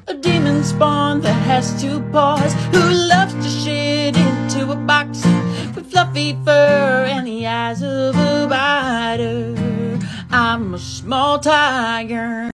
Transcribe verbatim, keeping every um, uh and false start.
a demon spawn that has two paws, who loves to shit into a box with fluffy fur and the eyes of a biter. I'm a small tiger.